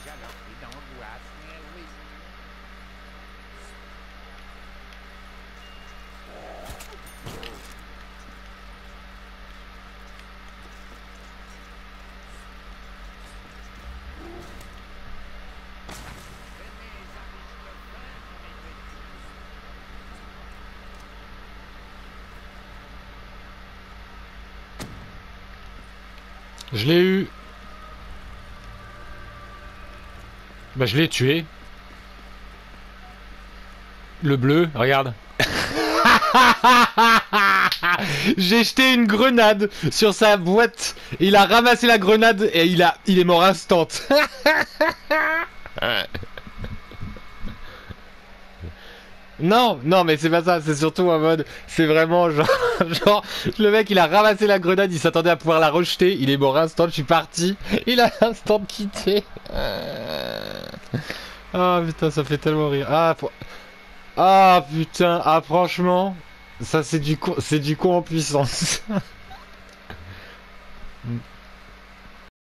déjà leur cri d'angoisse, mais oui. Je l'ai eu. Bah je l'ai tué. Le bleu, regarde. J'ai jeté une grenade sur sa boîte. Il a ramassé la grenade et il est mort instant. Non, non, mais c'est pas ça, c'est surtout en mode, c'est vraiment genre, genre, le mec il a ramassé la grenade, il s'attendait à pouvoir la rejeter, il est mort instant, je suis parti, il a instant quitté. Ah putain, ça fait tellement rire. Ah putain, ah franchement, ça c'est du con en puissance.